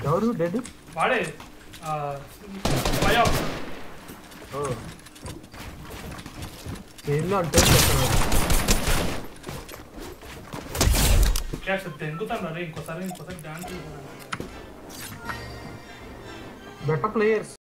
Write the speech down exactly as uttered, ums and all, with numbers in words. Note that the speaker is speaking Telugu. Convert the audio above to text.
ఎవరు డెడ్ వాడే ఫైవ్ ఏందో అంటే తెంగుతాను రే ఇంకోసారి ఇంకోసారి డాన్స్ బెటర్ ప్లేయర్స్